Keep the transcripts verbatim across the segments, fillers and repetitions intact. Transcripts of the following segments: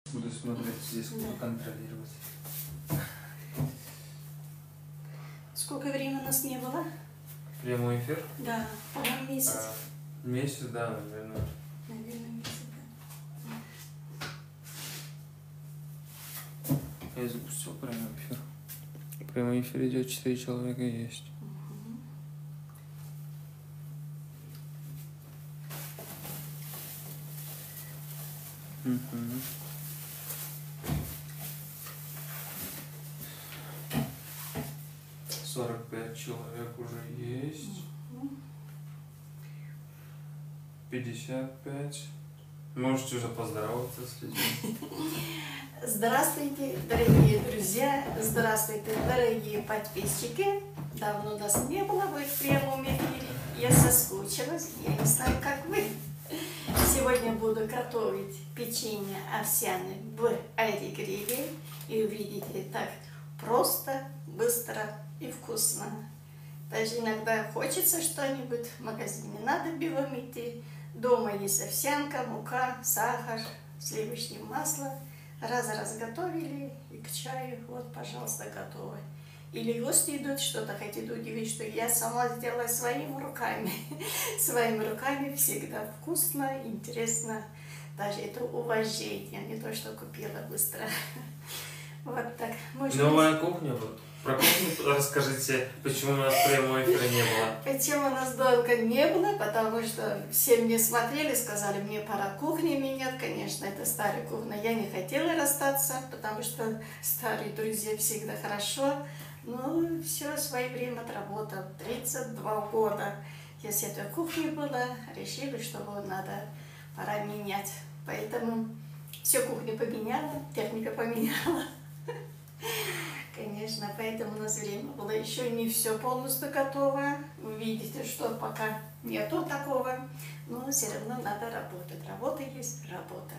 Буду смотреть, здесь буду контролировать. Сколько времени у нас не было? Прямой эфир? Да, по-моему, месяц. А, месяц, да, наверное. Наверное, месяц, да. Я запустил прямой эфир. Прямой эфир идет, четыре человека есть. Угу. Угу. сорок пять человек уже есть. пятьдесят пять. Можете уже поздороваться с людьми. Здравствуйте, дорогие друзья, здравствуйте, дорогие подписчики. Давно нас не было в прямом эфире. Я соскучилась, я не знаю, как вы. Сегодня буду готовить печенье овсяное в аэрогриле. И увидите, так просто, быстро и вкусно. Даже иногда хочется что-нибудь, в магазине надо бегом идти. Дома есть овсянка, мука, сахар, сливочное масло. Раз-раз готовили и к чаю, вот, пожалуйста, готово. Или гости идут, что-то хотят удивить, что я сама сделала своими руками. Своими руками всегда вкусно, интересно. Даже это уважение, не то, что купила быстро. Вот так. Новая кухня вот. Про кухню расскажите, почему у нас прямого эфира не было. Почему у нас долго не было, потому что все мне смотрели, сказали, мне пора кухни менять. Конечно, это старая кухня, я не хотела расстаться, потому что старые друзья всегда хорошо. Но все, свое время отработал, тридцать два года. Если эта кухня была, решили, что вот надо, пора менять. Поэтому все кухню поменяла, техника поменяла. Конечно, поэтому у нас время было еще не все полностью готово. Вы видите, что пока нету такого, но все равно надо работать. Работа есть работа.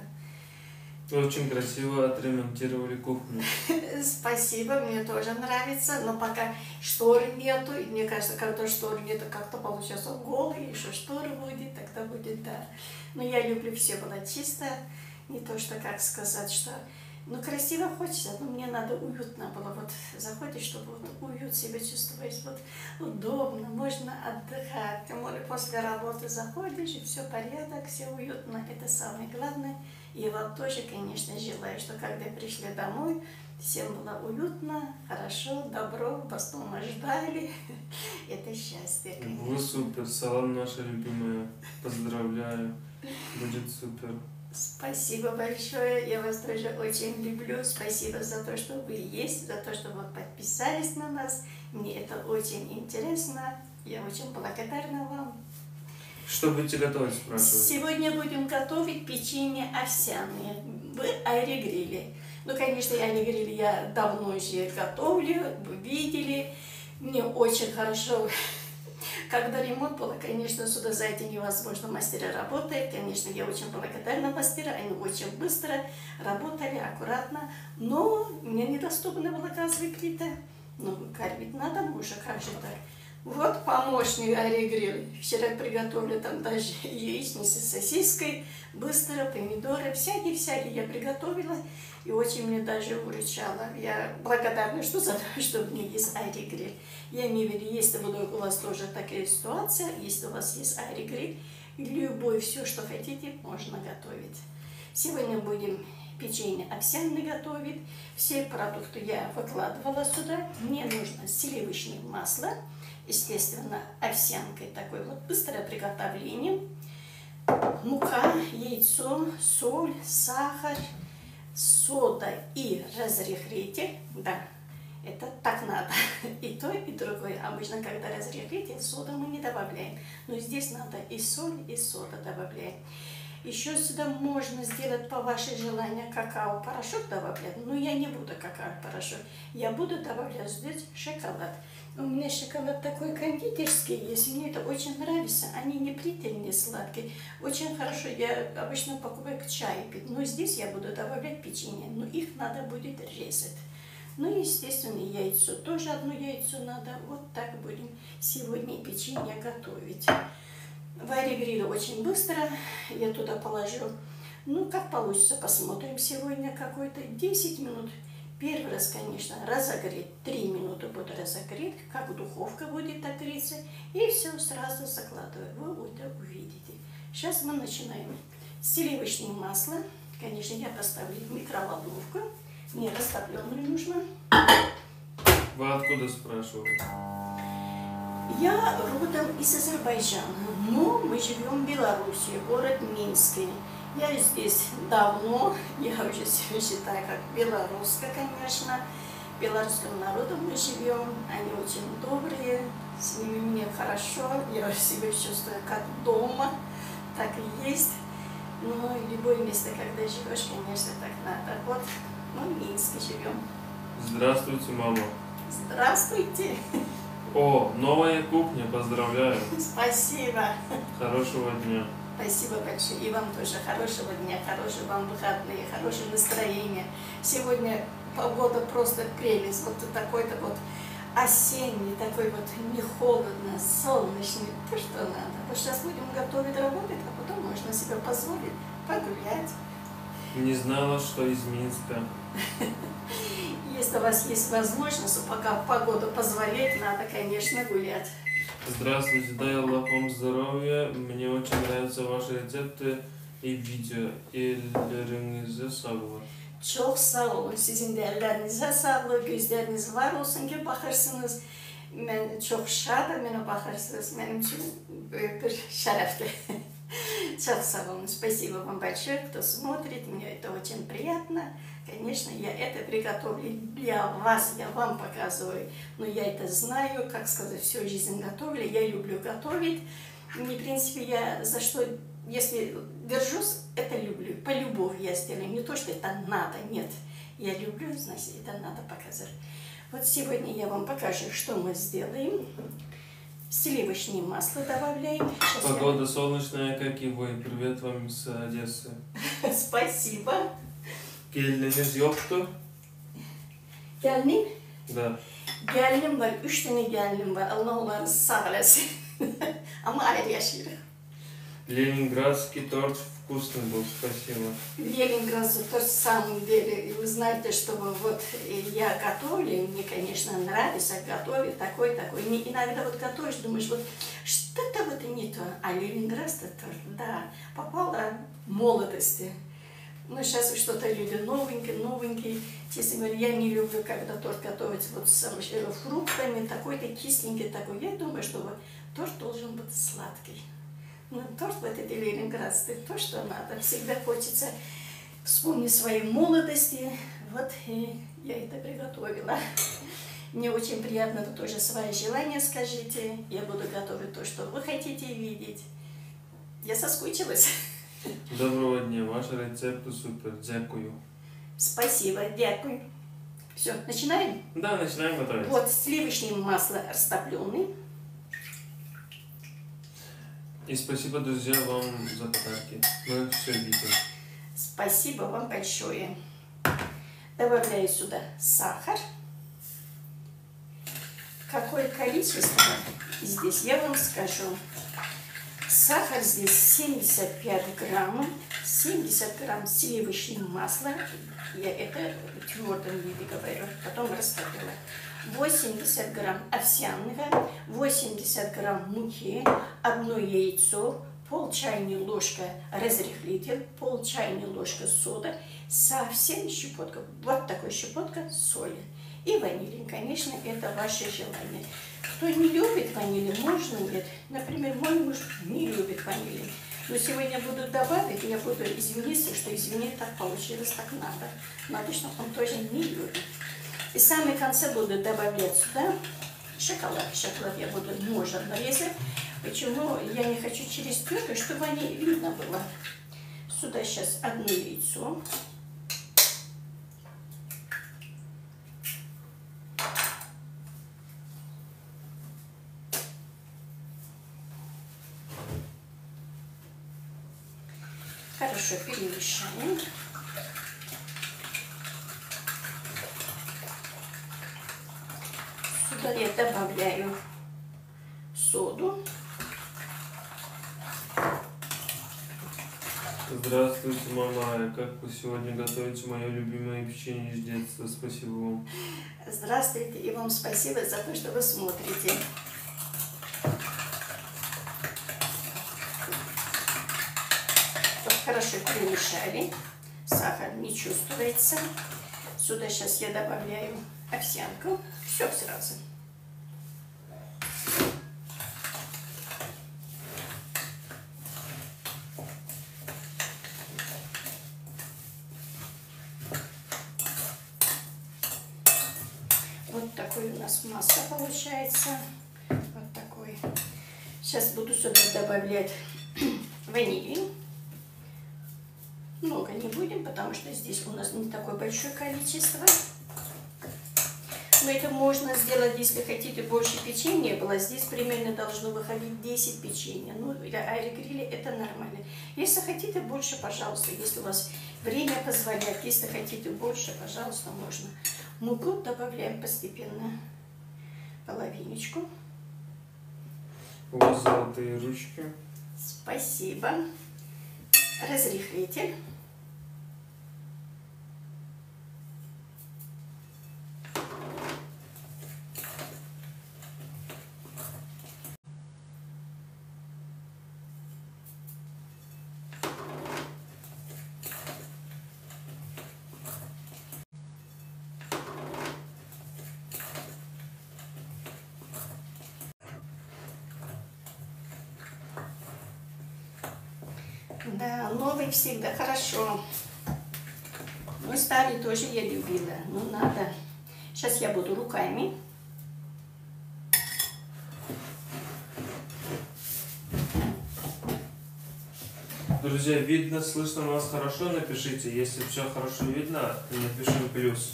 Вы очень красиво отремонтировали кухню. Спасибо, мне тоже нравится, но пока шторы нету, и мне кажется, когда шторы нету, как-то получается голый, еще шторы будет, тогда будет, да. Но я люблю, все было чисто, не то, что, как сказать, что... Ну, красиво хочется, но мне надо уютно было. Вот заходишь, чтобы вот уют себя чувствовать, вот удобно, можно отдыхать. Тем более после работы заходишь, и все порядок, все уютно. Это самое главное. И я вам тоже, конечно, желаю, что когда пришли домой, всем было уютно, хорошо, добро, вас дома ждали. Это счастье, конечно. Вы супер, салам наша любимая. Поздравляю, будет супер. Спасибо большое, я вас тоже очень люблю. Спасибо за то, что вы есть, за то, что вы подписались на нас. Мне это очень интересно. Я очень благодарна вам. Что будете готовить, спрашиваю? Сегодня будем готовить печенье овсяное в аэрогриле. Ну, конечно, аэрогриль я давно уже готовлю, вы видели. Мне очень хорошо... Когда ремонт был, конечно, сюда зайти невозможно, мастера работают, конечно, я очень благодарна мастерам, они очень быстро работали, аккуратно, но мне недоступна была газовая плита. Ну, кормить надо мужа, как же так? Вот помощник аэрогриль, вчера приготовили там даже яичницу с сосиской, быстро, помидоры, всякие-всякие я приготовила. И очень мне даже выручало. Я благодарна, что за то, что у меня есть аэрогриль. Я имею в виду, если у вас тоже такая ситуация, если у вас есть аэрогриль, любое все, что хотите, можно готовить. Сегодня будем печенье овсяное готовить. Все продукты я выкладывала сюда. Мне нужно сливочное масло, естественно, овсянкой, такой вот быстрое приготовление. Мука, яйцо, соль, сахар, сода и разрыхлитель, да, это так надо, и то, и другое. Обычно, когда разрыхлитель, соду мы не добавляем, но здесь надо и соль, и сода добавляем. Еще сюда можно сделать по вашему желанию какао-порошок добавлять, но я не буду какао-порошок, я буду добавлять здесь шоколад. У меня шоколад такой кондитерский есть, мне это очень нравится. Они не приторные, сладкие. Очень хорошо, я обычно покупаю к чаю пить. Но здесь я буду добавлять печенье, но их надо будет резать. Ну и, естественно, яйцо. Тоже одно яйцо надо. Вот так будем сегодня печенье готовить. В аэрогриле очень быстро. Я туда положу Ну, как получится, посмотрим сегодня какой-то десять минут. Первый раз, конечно, разогреть. три минуты буду разогреть, как духовка будет отгреться. И все сразу закладываю. Вы это увидите. Сейчас мы начинаем. Сливочное масло. Конечно, я поставлю в микроволновку. Не растопленную нужно. Вы откуда спрашиваете? Я родом из Азербайджана, но мы живем в Беларуси, город Минск. Я здесь давно, я уже себя считаю как белоруска, конечно. Белорусским народом мы живем, они очень добрые, с ними мне хорошо, я себя чувствую как дома, так и есть. Но любое место, когда живешь, конечно, так надо. Вот мы в Минске живем. Здравствуйте, мама. Здравствуйте. О, новая кухня, поздравляю. Спасибо. Хорошего дня. Спасибо большое. И вам тоже хорошего дня, хорошего вам выходные, хорошего настроения. Сегодня погода просто прелесть. Вот такой-то вот осенний, такой вот не холодно, солнечный. То, что надо. Вот сейчас будем готовить, работать, а потом можно себе позволить погулять. Не знала, что из Минска. Если у вас есть возможность, пока погода позволяет, надо, конечно, гулять. Здравствуйте, дай Аллах вам здоровья. Мне очень нравятся ваши рецепты и видео. Ellerinize sağlık. Çok sağ olun. Sizin de ellerinize sağlık, gözleriniz var olsun ki bakırsınız. Ben çok şadım, bana bakırsınız. Benim için büyük bir şerefti. Çok sağ olun. Спасибо вам большое, кто смотрит. Мне это очень приятно. Конечно, я это приготовлю для вас, я вам показываю. Но я это знаю, как сказать, всю жизнь готовлю. Я люблю готовить. И, в принципе, я за что, если держусь, это люблю. По любовь я сделаю. Не то, что это надо, нет. Я люблю, значит, это надо показать. Вот сегодня я вам покажу, что мы сделаем. Сливочное масло добавляем. Сейчас Погода я... солнечная, как и вы. Привет вам с Одессы. Спасибо. Gelininiz yoktu? Gelinim? Да. Gelinim var. Üç tane gelinim var. Allah onları sağ olasın. Ama ayrı yaşıyoruz. Ленинградский торт вкусный был, спасибо. Ленинград тот самом деле. Вы знаете, что вот я готовлю, мне, конечно, нравится готовить такой-такой. Иногда вот готовишь, думаешь, вот что-то вот не то. А Ленинградский торт, да, попала в молодости. Ну, сейчас что-то люди новенькие, новенькие. Честно говоря, я не люблю, когда торт готовить вот с фруктами, такой-то кисленький такой. Я думаю, что вот торт должен быть сладкий. Ну, торт вот это ленинградский, то, что надо. Всегда хочется вспомнить свои молодости. Вот и я это приготовила. Мне очень приятно, вы тоже свои желания скажите. Я буду готовить то, что вы хотите видеть. Я соскучилась. Доброго дня, ваши рецепты супер, дякую. Спасибо, дякую. Все, начинаем? Да, начинаем готовить. Вот сливочное масло растопленное. И спасибо, друзья, вам за подарки. Мы все видим. Спасибо вам большое. Добавляю сюда сахар. Какое количество здесь, я вам скажу. Сахар здесь семьдесят пять граммов, семьдесят грамм сливочного масла, я это в твердом виде говорю, потом растопила. восемьдесят грамм овсяного, восемьдесят грамм муки, одно яйцо, пол чайной ложки разрыхлитель, пол чайной ложки сода, совсем щепотка, вот такой щепотка соли. И ванилин, конечно, это ваше желание. Кто не любит ванилин, можно нет. Например, мой муж не любит ванилин. Но сегодня буду добавить, я буду извиниться, что извини, так получилось, так надо. Надо, чтобы он тоже не любит. И в самом конце буду добавлять сюда шоколад. Шоколад я буду можно нарезать. Почему я не хочу через терку, чтобы они видно было. Сюда сейчас одно яйцо. Хорошо перемешаем. Сюда я добавляю соду. Здравствуйте, мама. Как вы сегодня готовите мое любимое печенье с детства? Спасибо вам. Здравствуйте, и вам спасибо за то, что вы смотрите. Вот хорошо перемешали. Сахар не чувствуется. Сюда сейчас я добавляю овсянку. Все сразу. Вот такой у нас масса получается. Вот такой. Сейчас буду сюда добавлять ваниль. Много не будем, потому что здесь у нас не такое большое количество. Но это можно сделать, если хотите больше печенья было. Здесь примерно должно выходить десять печенья. Ну, для аэрогриля это нормально. Если хотите больше, пожалуйста. Если у вас время позволяет, если хотите больше, пожалуйста, можно. Муку добавляем постепенно. Половиночку. У вас золотые ручки. Спасибо. Разрыхлитель. Да, новый всегда хорошо. Но старый тоже я любила. Ну, надо. Сейчас я буду руками. Друзья, видно, слышно вас хорошо? Напишите. Если все хорошо видно, напишем плюс.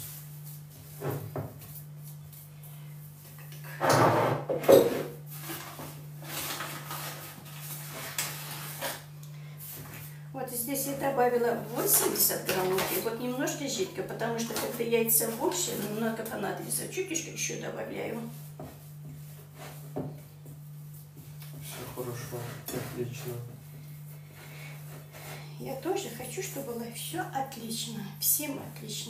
Вот здесь я добавила восемьдесят грамм, и вот немножко жидко, потому что когда яйца больше, немного понадобится. Чуточку еще добавляю. Все хорошо, отлично. Я тоже хочу, чтобы было все отлично, всем отлично.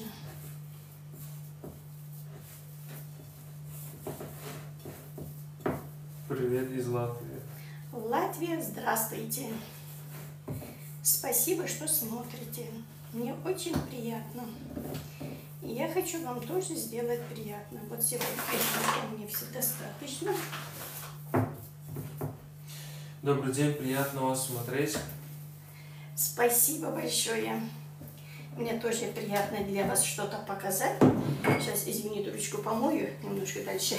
Привет из Латвии. Латвия, здравствуйте. Спасибо, что смотрите. Мне очень приятно. И я хочу вам тоже сделать приятно. Вот сегодня мне все достаточно. Добрый день, приятно вас смотреть. Спасибо большое. Мне тоже приятно для вас что-то показать. Сейчас, извините, ручку помою немножко дальше.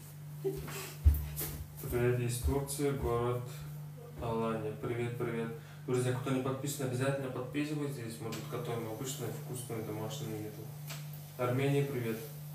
Привет из Турции, город Алания. Привет, привет. Друзья, кто не подписан, обязательно подписывайтесь. Мы тут готовим обычную вкусную домашнюю еду. Армения, привет.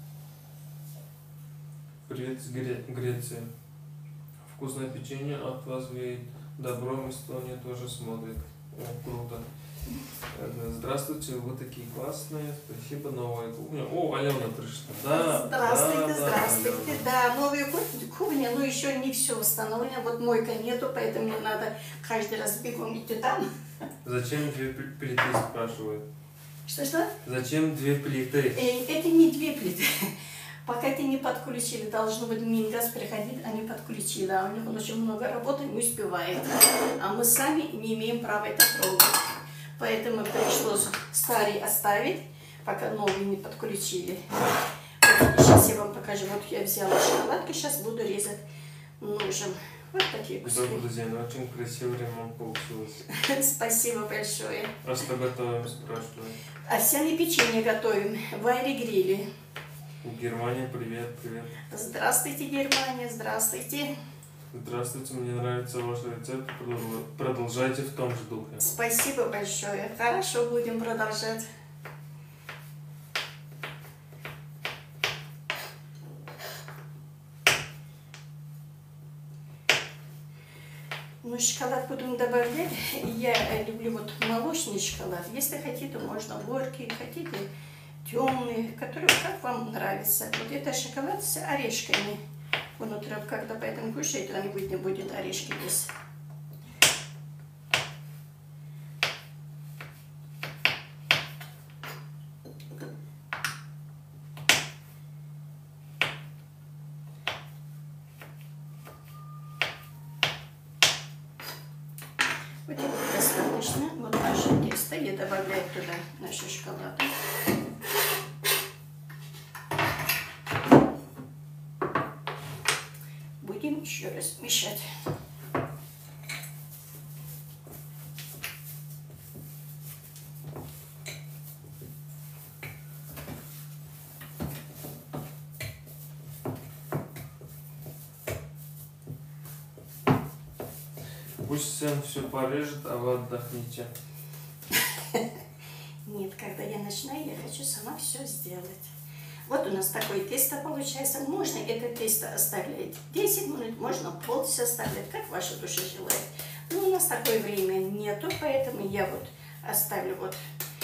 Привет из Гре- Греции. Вкусное печенье от вас веет. Добро, Эстония тоже смотрит. О, круто. Здравствуйте, вы такие классные. Спасибо, новая кухня. О, Алена пришла. Да, здравствуйте, да, здравствуйте. Да, да, новая кухня, но еще не все установлено. Вот мойка нету, поэтому мне надо каждый раз бегом идти там. Зачем две плиты, спрашивают? Что-что? Зачем две плиты? Э, это не две плиты. Пока это не подключили, должно быть, Мингаз приходить, они подключили, а у них очень много работы, не успевает. А мы сами не имеем права это трогать. Поэтому пришлось старый оставить, пока новый не подключили. Вот, сейчас я вам покажу. Вот я взяла шоколадку, сейчас буду резать ножем. Вот такие куски. Добрый день, очень красивый ремонт получился. Спасибо большое. А что готовим, спрашиваю? Овсяное печенье готовим в аэрогриле. Германия, привет, привет. Здравствуйте, Германия, здравствуйте. Здравствуйте, мне нравится ваш рецепт. Продолжайте в том же духе. Спасибо большое. Хорошо, будем продолжать. Ну, шоколад будем добавлять. Я люблю вот молочный шоколад. Если хотите, можно горький, хотите темный, который как вам нравится. Вот это шоколад с орешками. Внутри, когда поэтому кушает, он не будет орешки без. Вот это достаточно. Вот наше тесто. Я добавляю туда нашу шоколаду. Будем еще раз мешать. Пусть Сэм все порежет, а вы отдохните. Нет, когда я начинаю, я хочу сама все сделать. Вот у нас такое тесто получается. Можно это тесто оставлять десять минут, можно полчаса оставлять, как ваша душа желает. Но у нас такое время нету, поэтому я вот оставлю вот.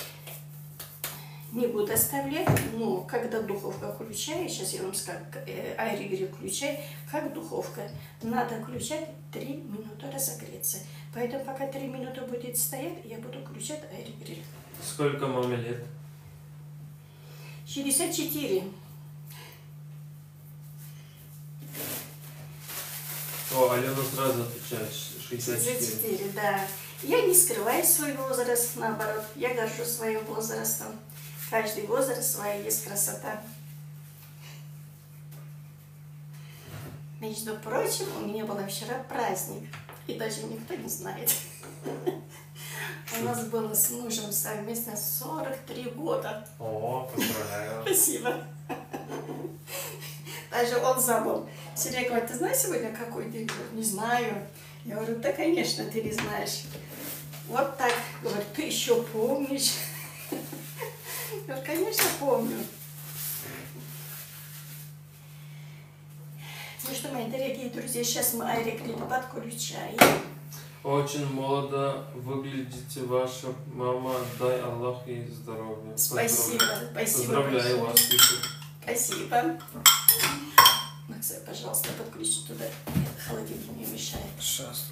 Не буду оставлять, но когда духовка включаю, сейчас я вам скажу, э, айригриль включаю, как духовка, надо включать три минуты разогреться. Поэтому пока три минуты будет стоять, я буду включать айригриль. Сколько маме лет? шестьдесят четыре. О, Алена сразу отвечает, шестьдесят четыре. шестьдесят четыре, да. Я не скрываю свой возраст, наоборот, я горжусь своим возрастом. Каждый возраст своя есть красота. Между прочим, у меня был вчера праздник, и даже никто не знает. У нас было с мужем совместно сорок три года. О, поздравляю. Спасибо. Даже он забыл. Сергей говорит, ты знаешь сегодня какой день? Я говорю, не знаю. Я говорю, да, конечно, ты не знаешь. Вот так. Говорит, ты еще помнишь? Я говорю, конечно, помню. Ну что, мои дорогие друзья, сейчас мы айригриль подключаем. Очень молодо выглядите, ваша мама, дай Аллах ей здоровья. Спасибо, спасибо. Поздравляю большое. вас, пишет. Спасибо. Максим, пожалуйста, подключи туда. Холодильник не мешает. Сейчас.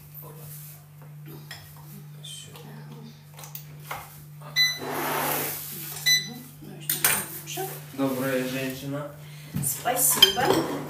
Добрая женщина. Спасибо.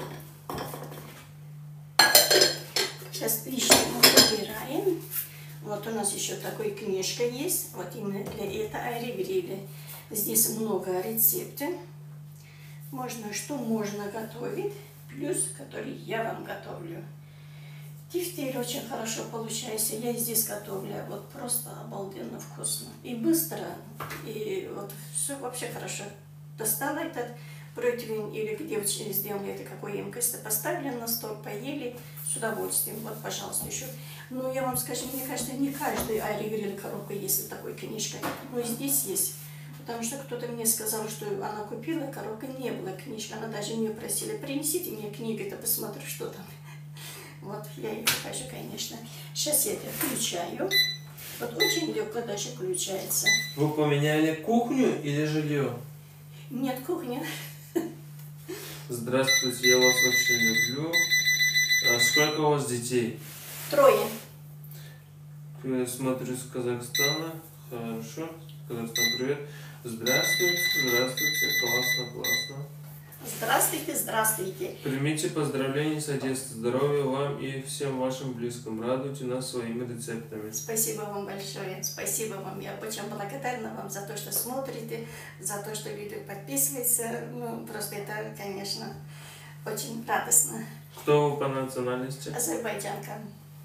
Сейчас лишнее мы убираем. Вот у нас еще такая книжка есть. Вот именно для этого айригриля. Здесь много рецептов. Можно, что можно готовить. Плюс, который я вам готовлю. Тефтель очень хорошо получается. Я здесь готовлю. Вот просто обалденно вкусно. И быстро. И вот все вообще хорошо. Достала этот противень или где вы сделали это, какой емкость, поставили на стол, поели с удовольствием. Вот, пожалуйста, еще. Ну, я вам скажу, мне кажется, не каждый айригриль коробка есть вот такой книжка. Но здесь есть. Потому что кто-то мне сказал, что она купила, коробка не было книжки. Она даже мне просила, принесите мне книгу, то посмотрю, что там. Вот, я ее покажу, конечно. Сейчас я это включаю. Вот очень легко даже включается. Вы поменяли кухню или жилье? Нет, кухня. Здравствуйте, я вас очень люблю. А сколько у вас детей? Трое. Я смотрю с Казахстана. Хорошо. Казахстан, привет. Здравствуйте, здравствуйте. Классно, классно. Здравствуйте, здравствуйте. Примите поздравления с детства. Здоровья вам и всем вашим близким. Радуйте нас своими рецептами. Спасибо вам большое. Спасибо вам. Я очень благодарна вам за то, что смотрите, за то, что видео подписывается. Ну, просто это, конечно, очень радостно. Кто вы по национальности? Azerbaycanka.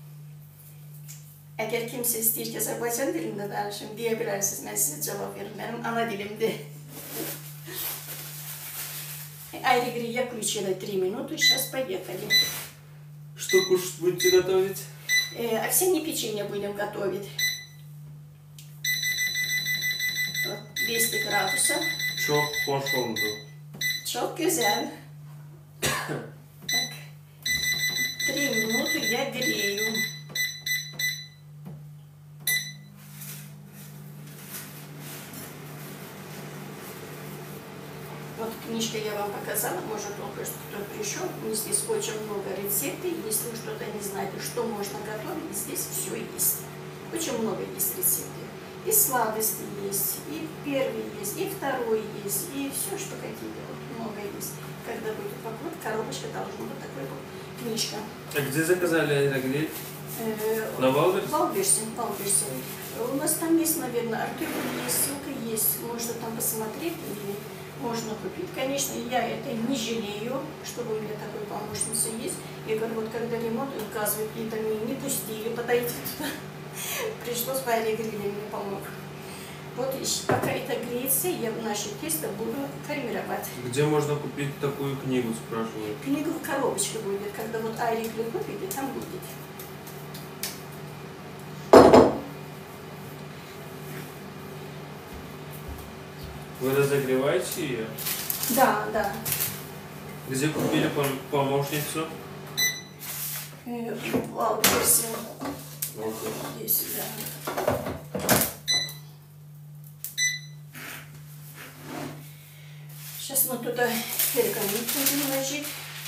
Eğer kimse ister ki Azerbaycan dilinde danışın diyebilirsiniz. Ben size cevap veririm. Benim ana dilimde. Айригриль я включила три минуты. Сейчас поехали. Что кушать будете готовить? Э, овсяные печенье будем готовить. Вот, двести градусов. Çok hoş oldu. Çok güzel. Так. Три минуты я грею. Вот книжка я вам показала, может только что кто пришел. Здесь очень много рецептов. Если вы что-то не знаете, что можно готовить, здесь все есть. Очень много есть рецептов. И сладости есть, и первый есть, и второй есть, и все, что какие-то вот много есть. Когда будет упаковка, коробочка должна быть такой вот книжка. А где заказали аэрогриль? Э, На Валберсе? В Валберсе, в Валберсе. У нас там есть, наверное, Артур есть, ссылка есть, можно там посмотреть или можно купить. Конечно, я это не жалею, чтобы у меня такой помощница есть. Я говорю, вот когда ремонт указывают, и там меня не пустили подойти туда. Пришлось по аэрогриле мне помог. Вот пока это греется, я в наше тесто буду формировать. Где можно купить такую книгу, спрашивают? Книгу в коробочке будет, когда вот аэрогриль купите, там будет. Вы разогреваете ее? Да, да. Где купили пом помощницу? Э, В Валберсе. Вот. Здесь, да. Сейчас мы туда пергамент будем ложить.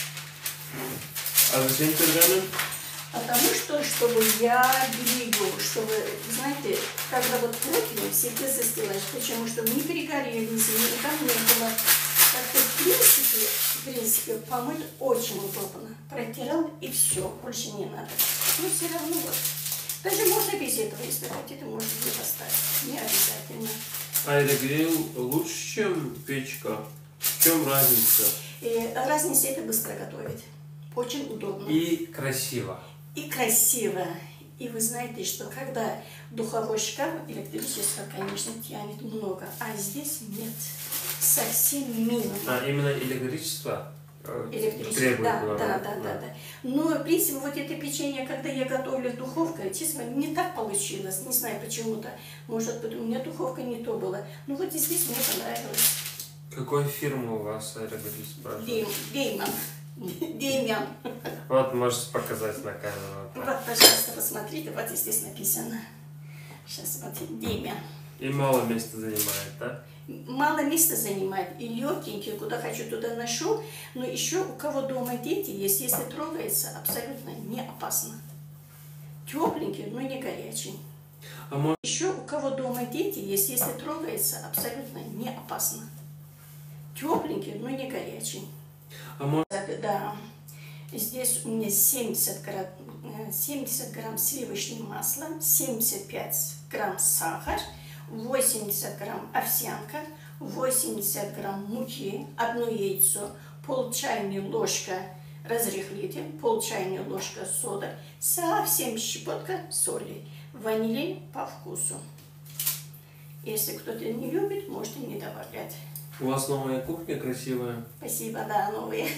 А зачем пергамент? Потому что, чтобы я берегу, чтобы, знаете, когда вот противень всегда застилаешь, почему что не перегорели, и там не было. Как-то в принципе, в принципе, помыть очень удобно. Протирал и все, больше не надо. Но все равно вот. Даже можно без этого, если хотите, можно не поставить. Не обязательно. Аэрогриль лучше, чем печка? В чем разница? И разница это быстро готовить. Очень удобно. И красиво. И красиво. И вы знаете, что когда духовой шкаф электрический, конечно, тянет много, а здесь нет. Совсем минимум. А именно электричество? Электричество, да, да, да, да, да, да. Но, в принципе, вот это печенье, когда я готовлю в духовке, честно, не так получилось. Не знаю почему-то. Может быть, у меня духовка не то была. Ну вот и здесь мне понравилось. Какой фирмы у вас аэрогриль, спрашивают? Дейман. Дейман. Вот, можешь показать на камеру. Вот, пожалуйста, посмотрите, вот здесь написано. Сейчас смотрите, Дейман. И мало места занимает, да? Мало места занимает, и легенький, куда хочу, туда ношу, но еще у кого дома дети есть, если трогается, абсолютно не опасно. Тепленький, но не горячий. А может... Еще у кого дома дети есть, если трогается, абсолютно не опасно. Тепленький, но не горячий. А может... Да, здесь у меня семьдесят грамм, семьдесят грамм сливочного масла, семьдесят пять грамм сахар, восемьдесят грамм овсянка, восемьдесят грамм муки, одно яйцо, пол чайной ложка разрыхлитель, пол чайной ложка сода, совсем щепотка соли, ванилин по вкусу. Если кто-то не любит, можете не добавлять. У вас новая кухня красивая. Спасибо, да, новые.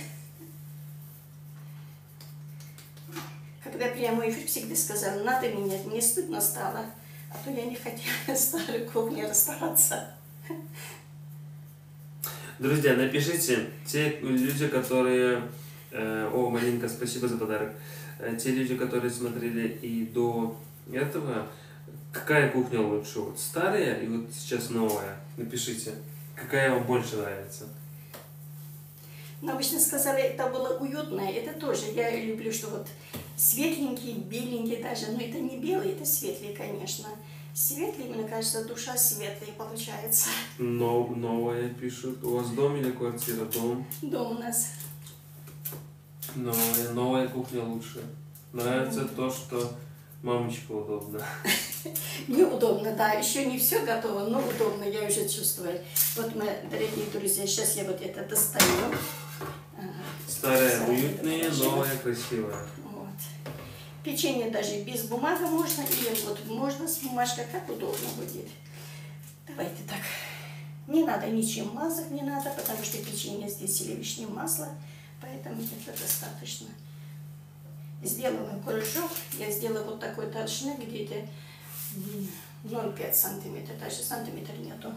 Когда прямой эфир всегда сказал, надо менять, мне стыдно стало. А то я не хотела с старой кухней расставаться. Друзья, напишите, те люди, которые... Э, о, Маринка, спасибо за подарок. Э, те люди, которые смотрели и до этого, какая кухня лучше? Вот старая и вот сейчас новая? Напишите, какая вам больше нравится. Но обычно сказали, это было уютное, это тоже. Я люблю, что вот светленький, беленький даже, но это не белый, это светлый, конечно. Светлый, мне кажется, душа светлая получается. Но, новая пишут. У вас дом или квартира? Дом. Дом у нас. Новая, новая кухня лучше. Нравится mm-hmm. то, что мамочка удобно. Неудобно, да. Еще не все готово, но удобно, я уже чувствую. Вот мы, дорогие друзья, сейчас я вот это достаю. Старая уютная, новая красивая. Вот. Печенье даже без бумаги можно, или вот можно с бумажкой, как удобно будет. Давайте так. Не надо ничем мазать, не надо, потому что печенье здесь сливочное масло, поэтому это достаточно. Сделала кружок, я сделала вот такой толщины, где-то ноль целых пять сантиметров, даже сантиметр нету.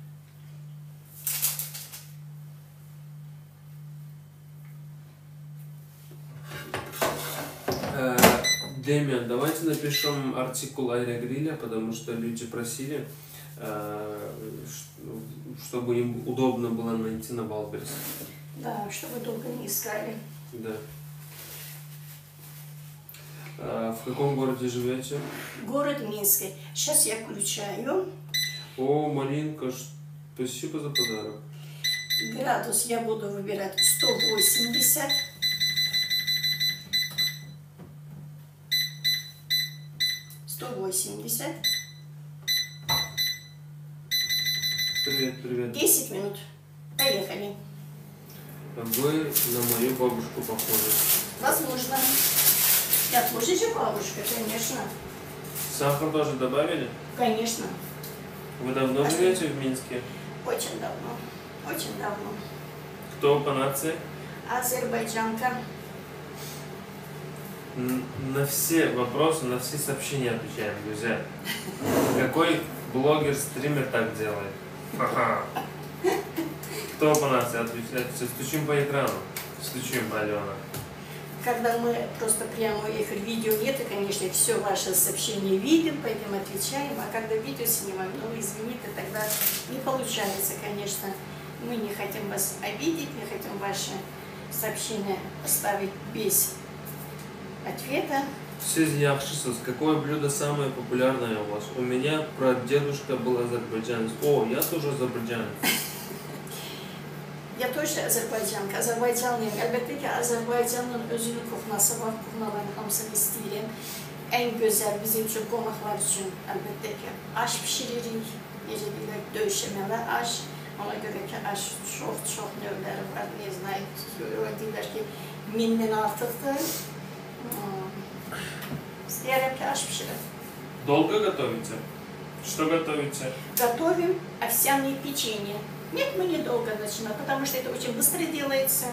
Демьян, давайте напишем артикул аэрогриля, потому что люди просили, чтобы им удобно было найти на Валберсе. Да, чтобы долго не искали. Да. А в каком городе живете? Город Минский. Сейчас я включаю. О, Маринка, спасибо за подарок. Градус я буду выбирать сто восемьдесят. сто восемьдесят. Привет, привет. десять минут. Поехали. Вы на мою бабушку похожи. Возможно. Я тоже же бабушка, конечно. Сахар тоже добавили? Конечно. Вы давно А живете в Минске? Очень давно. Очень давно. Кто по нации? Азербайджанка. Н- На все вопросы, на все сообщения отвечаем, друзья. Какой блогер-стример так делает? Ха-ха. Кто по нации отвечает? Стучим по экрану. Стучим, Алена. Когда мы просто прямо эфир, видео нет, и, конечно, все ваши сообщения видим, поэтому отвечаем, а когда видео снимаем, ну, извините, тогда не получается, конечно. Мы не хотим вас обидеть, не хотим ваши сообщения оставить без ответа. Siz yaxshisiz. Какое блюдо самое популярное у вас? У меня прадедушка был азербайджанец. О, я тоже азербайджанец. Я тоже azerbaycanka. Azerbaycanlıyım. Elbette ki Azerbaycan'ın özünün kuhnası var. Kuhnaların hamısını istəyirəm. En güzel bizim için, qonaqlar için elbette ki aş pişiririk. Necə deyirlər, döyüşəməli aş. Ona görə ki aş çox çox növləri var. Ne знаю, deyirlər ki mindən artıqdır. İstəyirəm ki aş pişirəm. Долго готовите? Что готовите? Готовим овсяные печенье. Нет, мы недолго начинаем, потому что это очень быстро делается.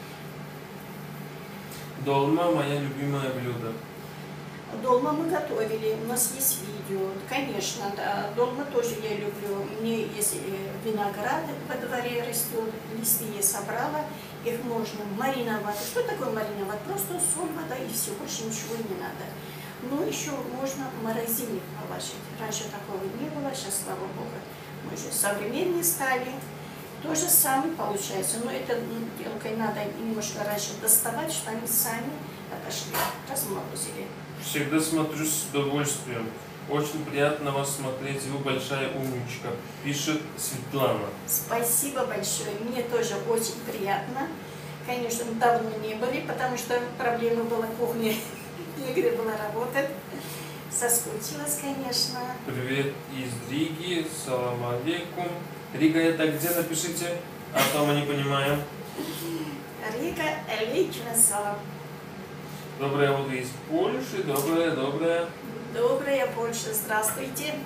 Долма – моя любимое блюдо. Долма мы готовили, у нас есть видео. Конечно, да, долма тоже я люблю. Мне есть виноград во дворе растет, листы я собрала, их можно мариновать. Что такое мариновать? Просто соль, вода и все, больше ничего не надо. Но еще можно в морозильник положить. Раньше такого не было, сейчас, слава богу, мы уже современнее стали. То же самое получается, но это делкой надо немножко раньше доставать, что они сами отошли, разморозили. Всегда смотрю с удовольствием. Очень приятно вас смотреть, вы большая умничка, пишет Светлана. Спасибо большое, мне тоже очень приятно. Конечно, давно не были, потому что проблема была кухни, негде было работать. Соскучилась, конечно. Привет из Риги, салам алейкум. Рига это где, напишите, а то мы не понимаем. Рига, алейкум ассалам. Доброе утро из Польши, доброе, доброе. Доброе Польша, здравствуйте.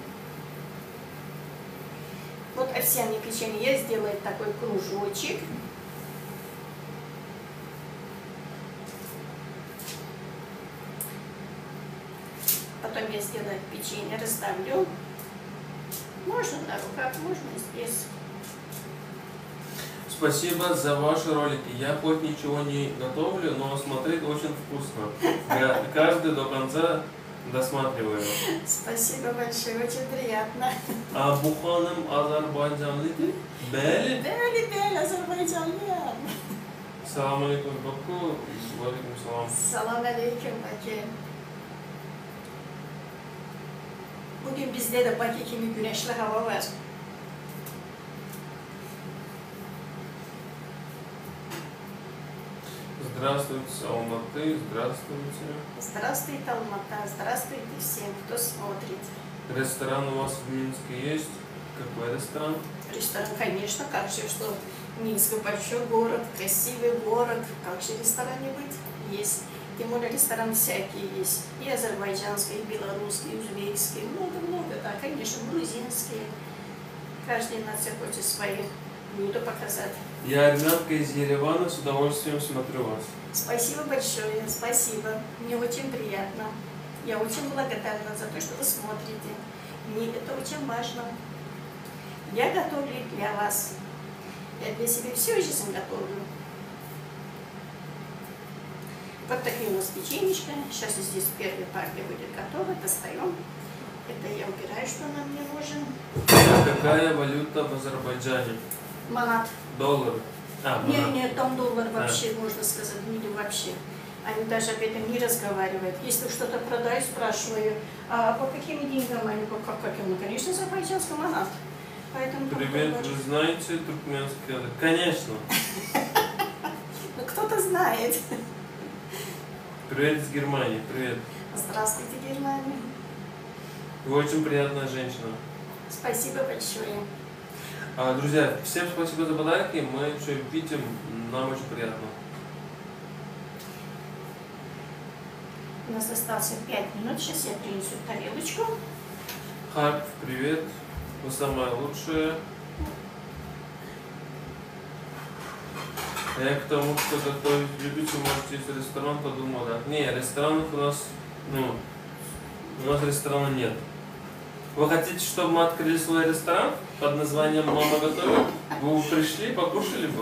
Вот овсяное печенье, я сделаю такой кружочек. Потом я сделаю печенье, расставлю. Можно на руках, можно здесь. Спасибо за ваши ролики. Я хоть ничего не готовлю, но смотреть очень вкусно. Я каждый до конца досматриваю. Спасибо большое, очень приятно. А Буханым Азербайджанlı Бели? Бели, бели, Азербайджанлıyım. Салам алейкум, Баку. Алейкум салам. Salam aleyküm Bakı. Bugün bizde de Bakı kimi güneşli hava var. Здравствуйте, Алматы, здравствуйте. Здравствуйте, Алмата, здравствуйте всем, кто смотрит. Ресторан у вас в Минске есть? Какой ресторан? Ресторан, конечно, как же, что Минск большой город, красивый город, как же ресторан не быть? Есть. Тем более рестораны всякие есть. И азербайджанские, и белорусские, и узбекские, много-много, да, конечно, грузинские. Каждая нация хочет свои блюда показать. Я армянка из Еревана, с удовольствием смотрю вас. Спасибо большое, спасибо. Мне очень приятно. Я очень благодарна за то, что вы смотрите. Мне это очень важно. Я готовлю для вас. Я для себя всю жизнь готовлю. Вот такие у нас печенечки. Сейчас здесь первая партия будет готова. Достаем. Это я убираю, что нам не нужен. Какая валюта в Азербайджане? Манат. Доллар. А, Нет, манат. нет, там доллар вообще, можно сказать, не вообще. Они даже об этом не разговаривают. Если что-то продаю, спрашиваю, а по каким деньгам они, по каким? Ну, конечно, азербайджанский манат. Поэтому Привет, вы знаете туркменский язык? Конечно. Ну, кто-то знает. Привет из Германии, привет. Здравствуйте, Германия. Вы очень приятная женщина. Спасибо большое. А, друзья, всем спасибо за подарки. Мы все видим, нам очень приятно. У нас осталось пять минут. Сейчас я принесу тарелочку. Харп, привет. Вы самая лучшая. Я к тому, что готовить любите, можете из ресторана, подумал, да. Не, ресторанов у нас, ну, у нас ресторана нет. Вы хотите, чтобы мы открыли свой ресторан под названием «Мама готовит»? Вы бы пришли, покушали бы?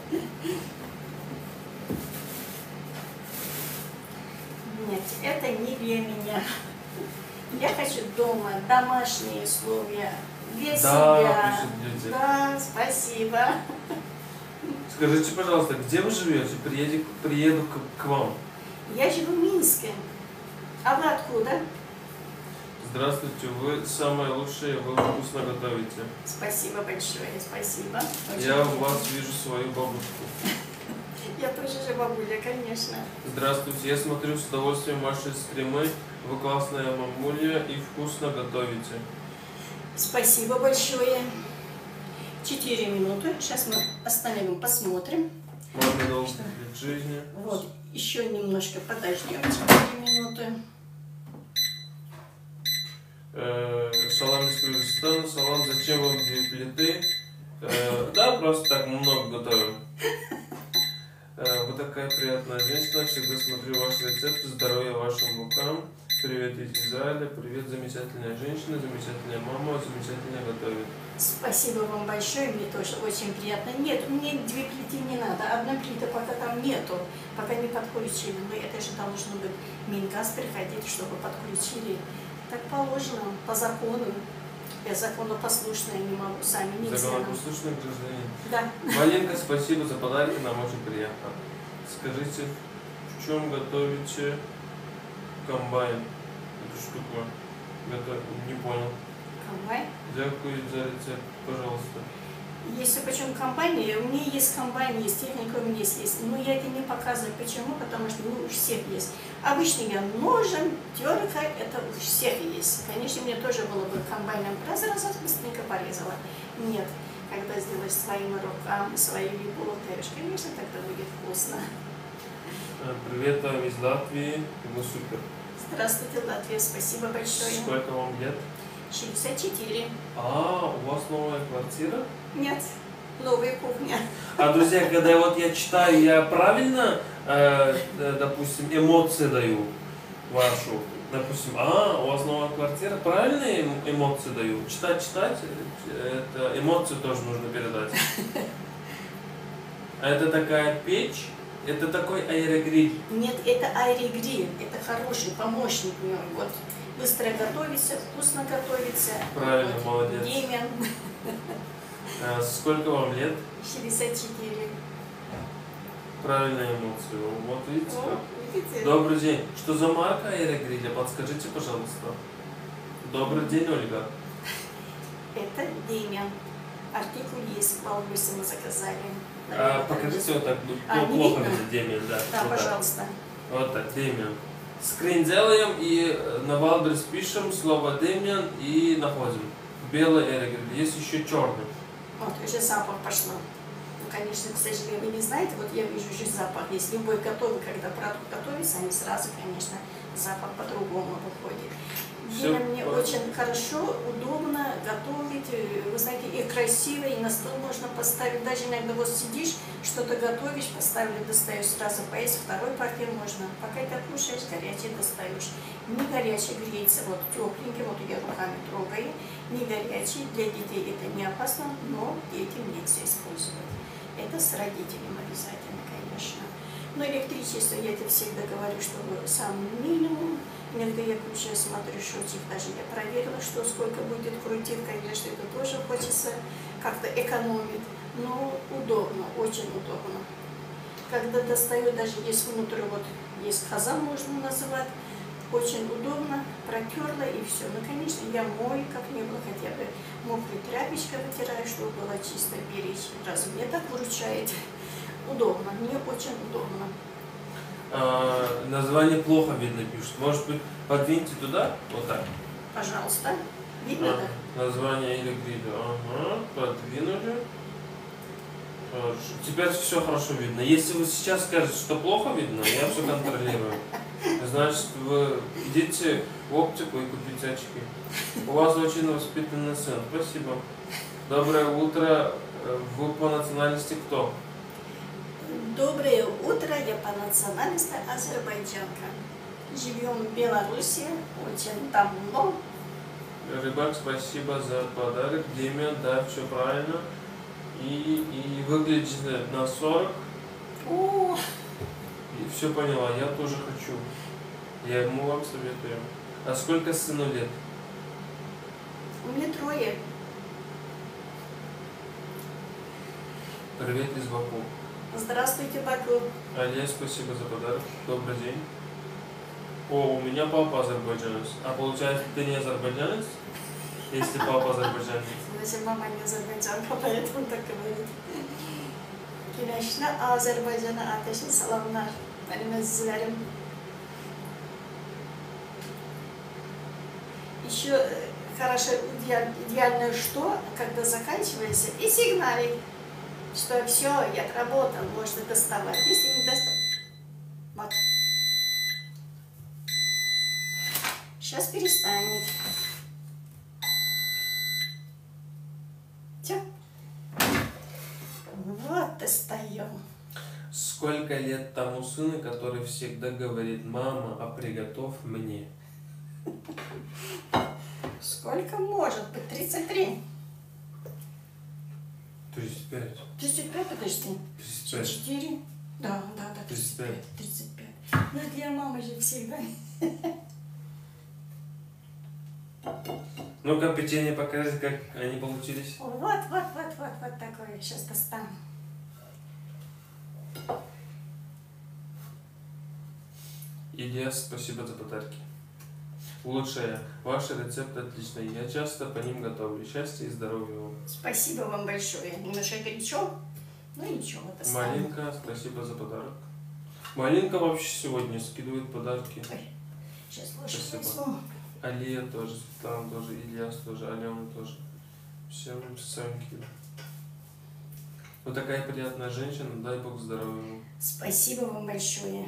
Нет, это не для меня. Я хочу дома домашние условия для Да, себя. пишут люди. Да, спасибо. Скажите, пожалуйста, где вы живете? Приеду, приеду к, к вам. Я живу в Минске. А вы откуда? Здравствуйте, вы самые лучшие, вы вкусно готовите. Спасибо большое, спасибо. Очень Я приятно. у вас вижу свою бабушку. Я тоже же бабуля, конечно. Здравствуйте, я смотрю с удовольствием ваши стримы. Вы классная мамуля и вкусно готовите. Спасибо большое. Четыре минуты. Сейчас мы остановим, посмотрим. Маме долгих лет жизни. Вот, еще немножко подождем. Четыре минуты. Э, салам из Кыргызстана. Салам, зачем вам две плиты? Э, да, просто так много готовим. Э, вы такая приятная женщина. Всегда смотрю ваши рецепты. Здоровья вашим рукам. Привет из Израиля. Привет, замечательная женщина, замечательная мама, замечательно готовит. Спасибо вам большое, мне тоже очень приятно. Нет, мне две плиты не надо, одной плиты пока там нету, пока не подключили. Но это же должно быть Мингаз приходить, чтобы подключили. Так положено, по закону. Я законопослушная, не могу, сами нельзя. Законопослушный гражданин. Да. Маленько спасибо за подарки, нам очень приятно. Скажите, в чем готовите комбайн? Эту штуку. Это не понял. Комбайн? Дякую за рецепт, пожалуйста. Если почему компания, у меня есть комбайн, есть техника, у меня есть, но я это не показываю. Почему? Потому что ну, у всех есть. Обычно я ножем, терка, это у всех есть. Конечно, мне тоже было бы комбайном раз, раз, раз, быстренько порезала. Нет, когда сделаешь своими руками, своей любовью, конечно, тогда будет вкусно. Привет вам из Латвии, вы супер. Здравствуйте, Латвия, спасибо большое. Сколько вам лет? шестьдесят четыре. А, у вас новая квартира? Нет, новая кухня. А, друзья, когда вот я читаю, я правильно, э, допустим, эмоции даю вашу? Допустим, а, у вас новая квартира, правильные эмоции даю? Читать, читать, это эмоции тоже нужно передать. А это такая печь, это такой аэрогриль. Нет, это аэрогриль, это хороший помощник у него. Вот. Быстро готовится, вкусно готовится. Правильно, вот. молодец. Демян. А сколько вам лет? шестьдесят четыре. Правильные эмоции. Вот видите О, как? видите? Добрый день. Что за марка аэрогриля? Подскажите, пожалуйста. Добрый день, Ольга. Это Демян. Артикул есть, балбусы мы заказали. А, покажите вот так, А, ну, не плохо видно? видно Демиан, да. Да, вот пожалуйста. Так. Вот так, Демиан. Скрин делаем и на Валберс пишем слово Демиан и находим. Белый аэрогриль. Есть еще черный. Вот, уже запах пошло. Ну, конечно, к сожалению, вы не знаете, вот я вижу уже запах. Если любой готовый, когда продукт готовится, они сразу, конечно, запах по-другому выходит. Дима, мне понятно. очень хорошо, удобно готовить, вы знаете, и красиво, и на стол можно поставить. Даже иногда вот сидишь, что-то готовишь, поставили, достаешь сразу поесть, второй партий можно. Пока это кушаешь, горячий достаешь. Не горячий греется, вот тепленький, вот я руками трогаю, не горячий, для детей это не опасно, но детям нельзя использовать. Это с родителем обязательно, конечно. Но электричество, я это всегда говорю, что самый минимум. Иногда я включаю, смотрю счетчик, даже я проверила, что сколько будет крутить, конечно, это тоже хочется как-то экономить, но удобно, очень удобно. когда достаю, даже если внутри вот есть казан, можно называть, очень удобно, протерла и все. Ну, конечно, я мою, как не было, хотя бы мокрой тряпочкой вытираю, чтобы было чисто беречь. Разве мне так выручает? Удобно, мне очень удобно. А, название плохо видно пишут. Может быть, подвиньте туда, вот так. Пожалуйста. Видно, А, да? название или гриля. Ага, подвинули. Хорошо. Теперь все хорошо видно. Если вы сейчас скажете, что плохо видно, я все контролирую. Значит, вы идите в оптику и купите очки. У вас очень воспитанный сын. Спасибо. Доброе утро. Вы по национальности кто? Доброе утро. Я по национальности азербайджанка. Живем в Беларуси очень давно. Рыбак, спасибо за подарок. Демьян, да, все правильно. И, и выглядите на сорок. О, И все поняла, я тоже хочу. Я ему вам советую. А сколько сыну лет? у меня трое. Привет из Баку. Здравствуйте, Баку. Алия, спасибо за подарок. Добрый день. О, у меня папа азербайджанец. А получается, ты не азербайджанец? Если папа азербайджанец. Значит, мама не азербайджанка, поэтому так говорит. Конечно, Azerbaycan'a ateşli salamlar. Benim izlerim. Еще хорошо, идеально что, когда заканчивается, и сигналит, что все, я отработал, можно доставать. Если не доставать, вот. Сейчас перестанет. Все. Вот достаем. Сколько лет тому сыну, который всегда говорит: мама, а приготовь мне? Сколько может быть? тридцать три. тридцать пять. тридцать пять, подожди. тридцать пять. четыре. Да, да, да, тридцать пять. тридцать пять. Ну, для мамы же всегда. Ну-ка, печенье покажи, как они получились. Вот, вот, вот, вот, вот такое. Сейчас достану. Ильяс, спасибо за подарки. Лучшее. Ваши рецепты отличные. Я часто по ним готовлю. Счастья и здоровья вам. Спасибо вам большое. Немножко горячо, но ничего, достану. Малинка, спасибо за подарок. Малинка вообще сегодня скидывает подарки. Ой, сейчас ложку Спасибо. возьму. Алия тоже, Светлана тоже, Ильяс тоже, Алена тоже. Всем thank you. Вот такая приятная женщина, дай Бог здоровья. Спасибо вам большое.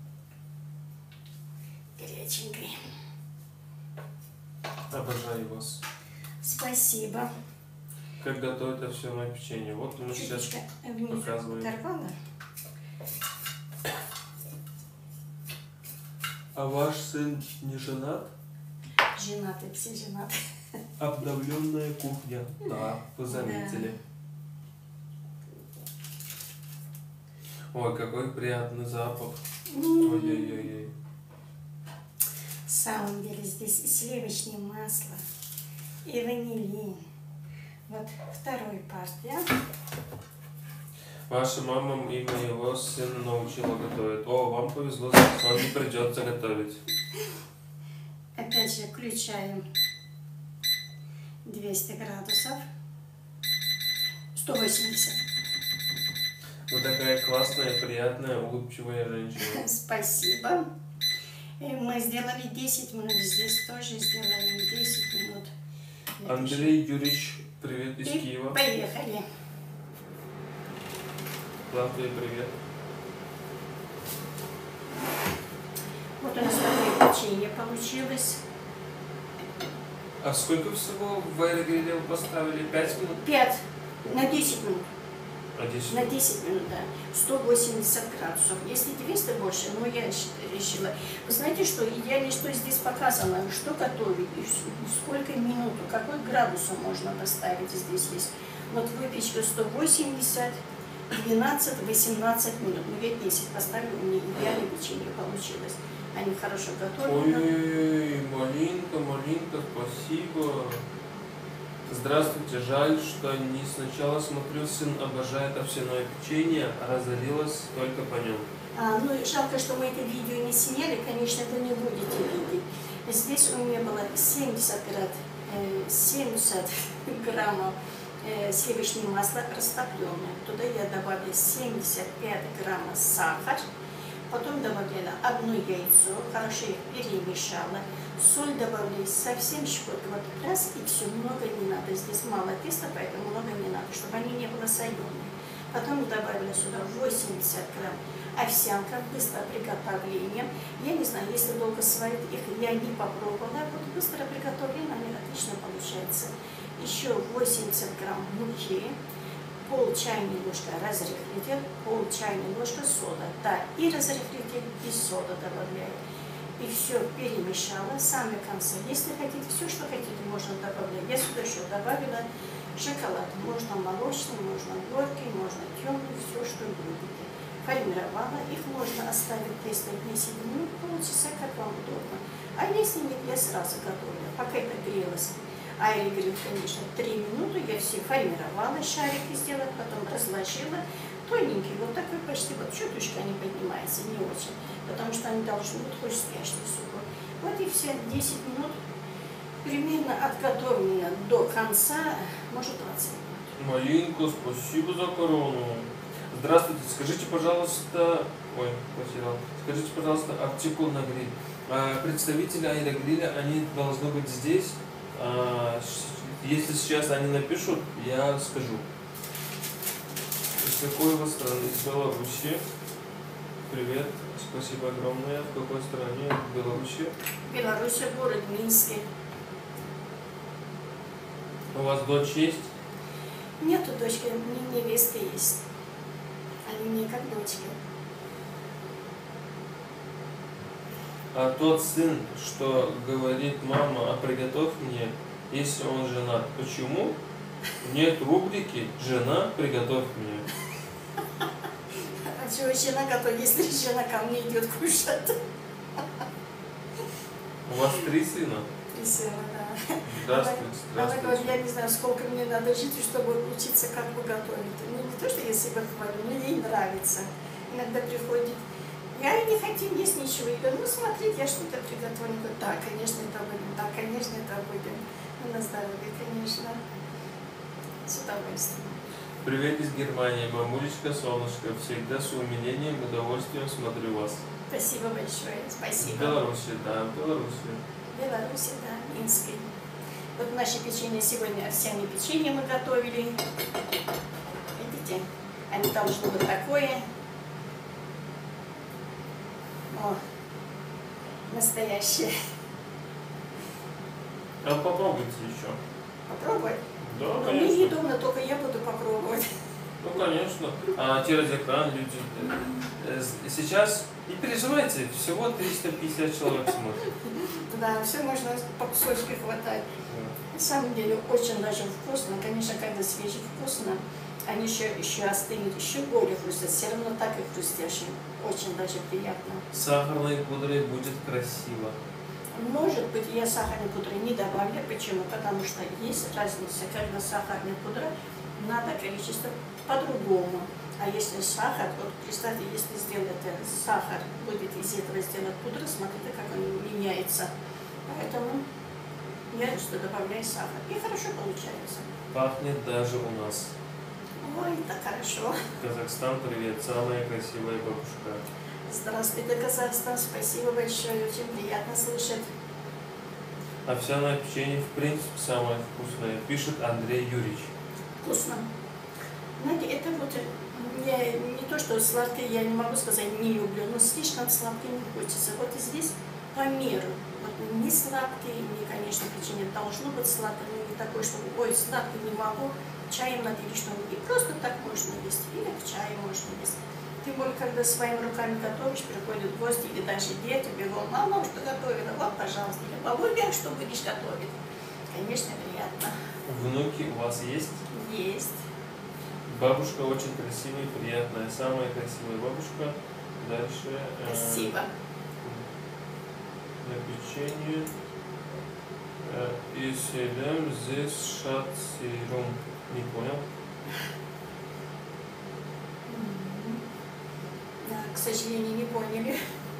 Горяченькой. Обожаю вас. Спасибо. Как готовить овсяное печенье? Вот мы сейчас Чуточка вниз показываем. оторвала. А ваш сын не женат? Женаты, все женаты. Обновленная кухня. Да, вы заметили. Ой, какой приятный запах. Ой-ой-ой. В самом деле здесь и сливочное масло, и ванилин. Вот второй партия. Ваша мама и моего сына научила готовить. О, вам повезло, вам не придется готовить. Опять же включаем двести градусов. сто восемьдесят. Вы такая классная, приятная, улыбчивая женщина. Спасибо. И мы сделали десять минут. Здесь тоже сделаем десять минут. Андрей Юрьевич, привет из И Киева. поехали. Латвия, привет. Вот у нас такое печенье получилось. А сколько всего в аэрогриле вы поставили? пять минут? пять на десять минут. А десять? На десять минут, да. сто восемьдесят градусов. Если двести больше, но я решила. Вы знаете, что идеально, что здесь показано, что готовить, и сколько минут, какой градус можно поставить здесь есть. Вот выпечка сто восемьдесят, двенадцать-восемнадцать минут. Ну, я десять поставлю, у меня идеальное печенье получилось. Они хорошо готовят. Ой, малинка, малинка, спасибо. Здравствуйте, жаль, что не сначала смотрю, сын обожает овсяное печенье, а разорилась только по нем. А, ну, жалко, что мы это видео не сняли, конечно, вы не будете видеть. Здесь у меня было семьдесят граммов э, сливочного масла растопленное. Туда я добавила семьдесят пять граммов сахара. Потом добавляла одно яйцо, хорошо их перемешала. Соль добавляю совсем щепотку, вот раз и все, много не надо. Здесь мало теста, поэтому много не надо, чтобы они не было соленые. Потом добавила сюда восемьдесят грамм овсянка, быстро приготовление. Я не знаю, если долго сварить их, я не попробовала. Вот быстро приготовление, они отлично получается. Еще восемьдесят грамм муки, пол чайной ложки разрыхлитель, пол чайной ложки сода. Да, и разрыхлитель, и сода добавляю. И все перемешала. В самом конце, если хотите, все, что хотите, можно добавлять. Я сюда еще добавила шоколад. Можно молочный, можно горький, можно темный, все, что любите. Формировала. Их можно оставить тесто десять минут, полчаса, как вам удобно. А если нет, я сразу готовлю. Пока это грелось. А я грел, конечно, три минуты. Я все формировала, шарики сделала, потом разложила. Тоненький, вот такой почти, вот чуточку они поднимаются, не очень. Потому что они должны быть хоть спящие сухой. Вот и все, десять минут. Примерно от готовления до конца, может, двадцать минут. Малинка, спасибо за корону. Здравствуйте, скажите, пожалуйста, ой, потерял. Скажите, пожалуйста, артикул на гриль. А, представители аэрогриля, они должны быть здесь. А, если сейчас они напишут, я скажу. Из какой вы страны? Из Беларуси. Привет, спасибо огромное. В какой стране? В Беларуси. Беларусь, город Минск. У вас дочь есть? Нету дочки, у меня невеста есть. Они мне как дочки. А тот сын, что говорит мама, а приготовь мне, если он женат, почему? Нет рубрики «Жена, приготовь мне». А чего жена готовит, если жена ко мне идет кушать? У вас три сына? Три сына, да. Здравствуйте, Она, она говорит, здравствуйте. я не знаю, сколько мне надо жить, чтобы учиться, как бы готовить. Ну, не то, что я себя хвалю, но ей нравится. Иногда приходит, я не хотим есть ничего. Я говорю, ну, смотрите, я что-то приготовлю. Я говорю, да, конечно, это будем, да, конечно, это будем. Ну, на здоровье, конечно. С удовольствием. Привет из Германии, мамулечка, солнышко. Всегда с умилением и удовольствием смотрю вас. Спасибо большое, спасибо. В Беларуси, да, в Беларуси. В Беларуси, да, Минской. Вот наше печенье сегодня, овсяное печенье мы готовили. Видите, они должны быть такое. О, настоящее. А попробуйте еще. Попробуй. Да, Но конечно. мне недавно, только я буду попробовать. Ну, конечно. А через экран люди... э, э, Сейчас, не переживайте, всего триста пятьдесят человек смотрят. Да, все можно по кусочку хватать. Да. На самом деле очень даже вкусно. Конечно, когда свежий вкусно, они еще, еще остынут, еще более хрустят. Все равно так и хрустящие. Очень даже приятно. Сахарной пудрой будет красиво. Может быть, я сахарной пудры не добавлю. Почему? Потому что есть разница. Когда сахарная пудра, надо количество по-другому. А если сахар, вот представьте, если сделать сахар, будет из этого сделать пудру, смотрите, как он меняется. Поэтому я что добавляю сахар. И хорошо получается. Пахнет даже у нас. Ой, так хорошо. Казахстан, привет, самая красивая бабушка. Здравствуйте, Казахстан. Спасибо большое. Очень приятно слышать. Овсяное печенье, в принципе, самое вкусное, пишет Андрей Юрьевич. Вкусно. Знаете, это вот я, не то, что сладкое я не могу сказать, не люблю, но слишком сладкое не хочется. Вот и здесь по меру. Вот не сладкое, не, конечно, печенье должно быть сладкое, но не такое, чтобы, ой, сладкое не могу, чаем налили, что и просто так можно есть, или к чаю можно есть. Тем более, когда своими руками готовишь, приходят гости или даже дети, бегом, мама, что готовила, вот, пожалуйста, или бабуля, что будешь готовить. Конечно, приятно. Внуки у вас есть? Есть. Бабушка очень красивая, приятная, самая красивая бабушка. Дальше. Спасибо. Э, на печенье. И селем здесь шатсирум. Не понял. Да, к сожалению, не поняли.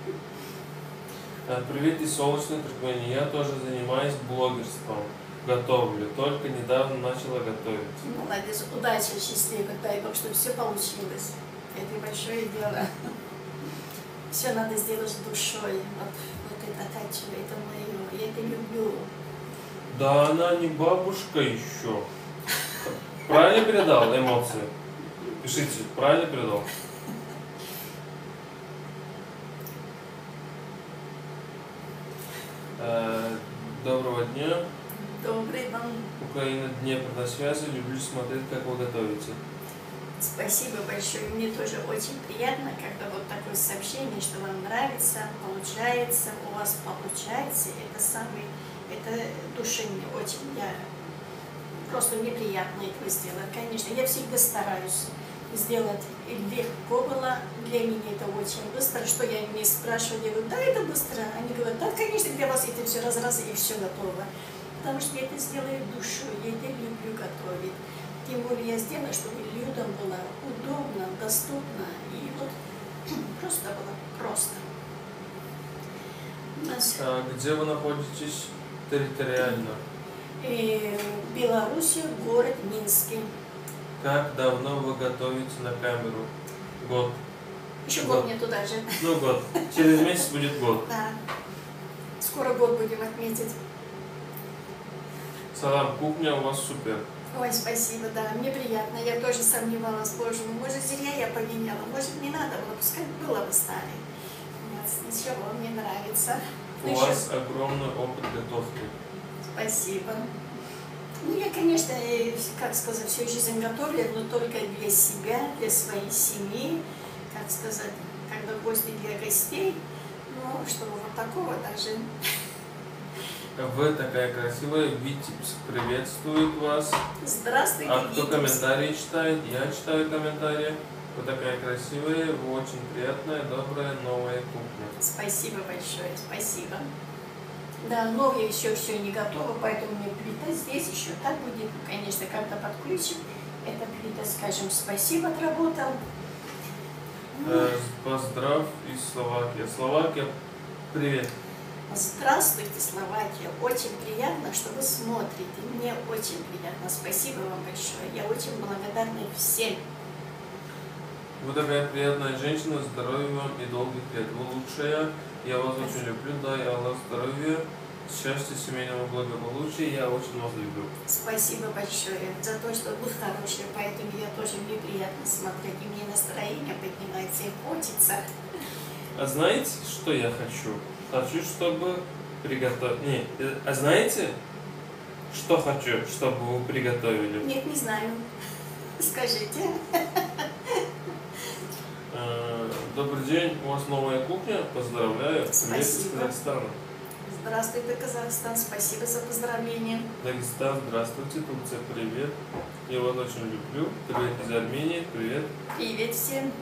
Привет из солнечной Туркмении. Я тоже занимаюсь блогерством. Готовлю. Только недавно начала готовить. Молодец, удачи, счастливо, дай Бог, чтобы все получилось. Это большое дело. Все надо сделать с душой. Вот, вот это хочу, это мое, я это люблю. Да она не бабушка еще. Правильно передал эмоции? Пишите, правильно передал? Доброго дня. Добрый вам. Украина, Днепр на связи. Люблю смотреть, как вы готовите. Спасибо большое. Мне тоже очень приятно, когда вот такое сообщение, что вам нравится, получается, у вас получается. Это самый, это душе мне очень, я просто мне приятно это сделать. Конечно, я всегда стараюсь сделать легко было. Для меня это очень быстро, что я не спрашиваю, я говорю, да, это быстро. Они говорят, да, конечно, для вас это все раз-раз и все готово. Потому что я это сделаю душой, я это люблю готовить. Тем более я сделаю, чтобы людям было удобно, доступно. И вот просто было просто. У нас... А где вы находитесь территориально? Э, Белоруссия, город Минский. Как давно вы готовите на камеру? Год. Еще год, год мне туда же. Ну, год. Через месяц будет год. Да. Скоро год будем отметить. Салам, кухня у вас супер. Ой, спасибо, да, мне приятно. Я тоже сомневалась, боже мой, может, зря я поменяла, может, не надо было, пускай было бы старый. Нет, ничего, мне нравится. У ну, вас еще... огромный опыт готовки. Спасибо. Ну, я, конечно, как сказать, всю жизнь готовлю, но только для себя, для своей семьи, как сказать, когда гости для гостей, ну, чтобы вот такого даже... Вы такая красивая, Витебск приветствует вас. Здравствуйте, А кто Витебск. Комментарии читает? Я читаю комментарии. Вы такая красивая, вы очень приятная, добрая, новая кухня. Спасибо большое, спасибо. Да, новая еще все не готова, поэтому мне плита здесь еще так будет. Конечно, когда подключим, эта плита, скажем, спасибо, отработал. Э, поздрав из Словакии. Словакия, привет. Здравствуйте, Словакия. Очень приятно, что вы смотрите. Мне очень приятно. Спасибо вам большое. Я очень благодарна всем. Вы такая приятная женщина. Здоровья вам и долгих лет. Вы лучшая. Я вас Спасибо. Очень люблю. Дай Аллах здоровья, счастья, семейного благополучия. Я очень вас люблю. Спасибо большое за то, что вы хорошие. Поэтому я тоже, мне приятно смотреть. И мне настроение поднимается и хочется. А знаете, что я хочу? Хочу, чтобы приготовить... Не, а знаете, что хочу, чтобы вы приготовили? Нет, не знаю. Скажите. Добрый день, у вас новая кухня. Поздравляю. Спасибо. Привет из Казахстана. Здравствуйте, Казахстан. Спасибо за поздравление. Дагестан, здравствуйте. Турция, привет. Я вас очень люблю. Привет из Армении. Привет. Привет всем.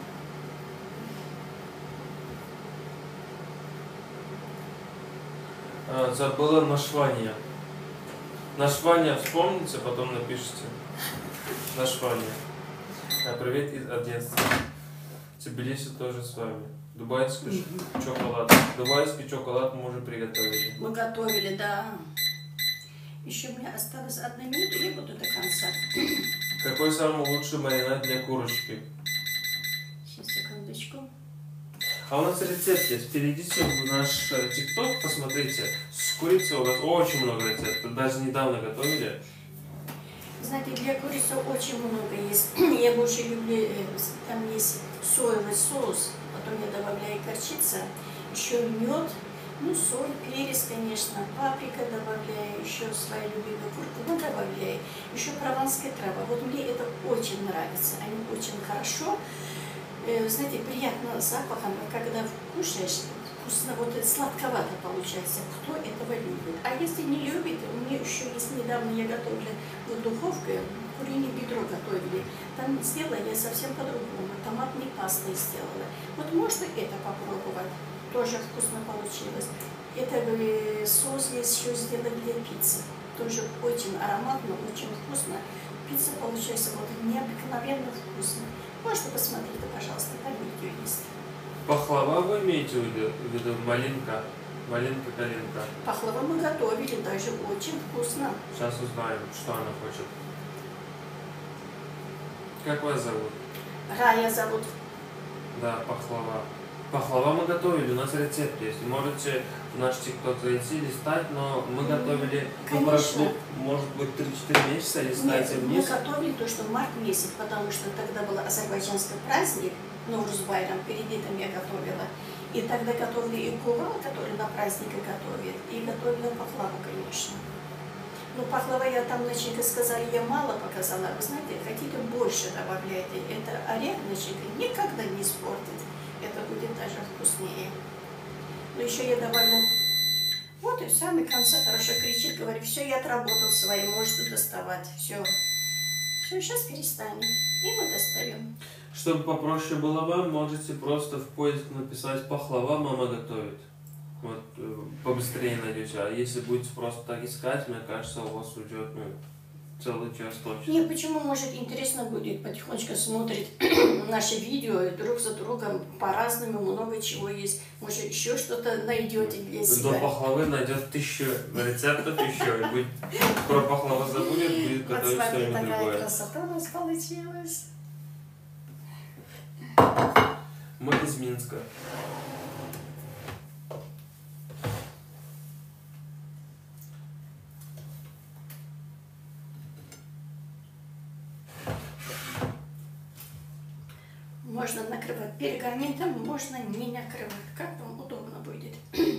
А, забыла название. Название вспомните, потом напишите. Название. А, привет из Одессы. Тбилиси тоже с вами. Дубайский mm-hmm. шоколад. Дубайский шоколад мы уже приготовили. Мы готовили, да. Еще у меня осталось одна минута, я буду до конца. Какой самый лучший маринад для курочки? Сейчас, секундочку. А у нас рецепт есть. Перейдите в наш ТикТок, посмотрите. С курицей у нас очень много рецептов. Даже недавно готовили. Знаете, для курицы очень много есть. Я больше люблю, там есть соевый соус, потом я добавляю горчица, еще мед, ну соль, перец, конечно, паприка добавляю, еще своя любимая куркума добавляю, еще прованская трава. Вот мне это очень нравится, они очень хорошо, знаете, приятно запахом, когда кушаешь, вкусно, вот сладковато получается, кто этого любит. А если не любит, у меня еще есть недавно, я готовила в духовке, куриное бедро готовили, там сделала я совсем по-другому, томатной пастой сделала. Вот можно это попробовать. Тоже вкусно получилось. Это э, соус еще сделали для пиццы. Тоже очень ароматно, очень вкусно. Пицца получается вот необыкновенно вкусно. Можете посмотреть, пожалуйста, там видео есть. Пахлава вы имеете в виду? В виду малинка? Малинка-калинка. Пахлава мы готовили, даже очень вкусно. Сейчас узнаем, что она хочет. Как вас зовут? Рая зовут. Да, пахлава. Пахлава мы готовили, у нас рецепт есть. Можете в наш ТикТок зайти, листать, но мы готовили, ну, прошло, может быть, три-четыре месяца, листайте Нет, вниз. мы готовили то, что в март месяц, потому что тогда был азербайджанский праздник, Ноурус Байрам, перед этим я готовила. И тогда готовили и кувал, который на праздники готовит, и готовила пахлаву, конечно. Ну, пахлава я там, начинка, сказали, я мало показала. Вы знаете, хотите больше добавляйте. Это орех, начинка, никогда не испортит. Это будет даже вкуснее. Но еще я добавила... Вот и в самом конце хорошо кричит, говорит, все, я отработал свои, можете доставать. Все. Все, сейчас перестанем. И мы достаем. Чтобы попроще было вам, можете просто в поиск написать «пахлава мама готовит». Вот, побыстрее найдете. А если будете просто так искать, мне кажется, у вас уйдет, ну, целый час точно. Нет, почему, может, интересно будет потихонечку смотреть наши видео и друг за другом по-разному, много чего есть. Может, еще что-то найдете для себя. До пахлавы найдет тысячу рецептов еще. И будет, про пахлаву забудет, будет готовить Вот смотри, что-нибудь такая другое. красота у нас получилась. Мы из Минска. Можно накрывать пергаментом, можно не накрывать. Как вам удобно будет.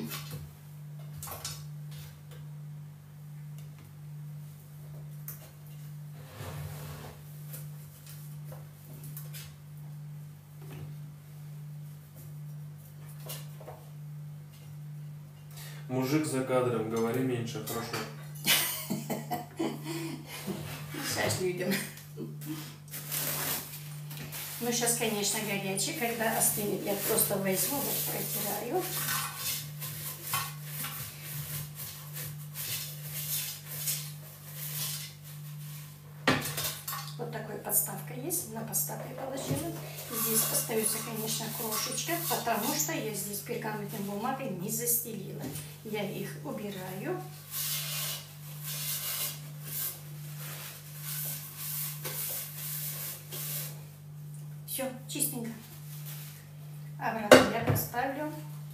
Мужик за кадром, говори меньше, хорошо. Сейчас людям. Ну, сейчас, конечно, горячий. Когда остынет, я просто возьму, вот протираю. Вот такой подставка есть. На подставке положила. Здесь остается, конечно, крошечка, потому что я здесь пергаментной бумагой не застелила. Я их убираю. Все, чистенько. Обратно я поставлю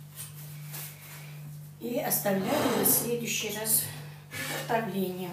и оставляю на следующий раз приготовление.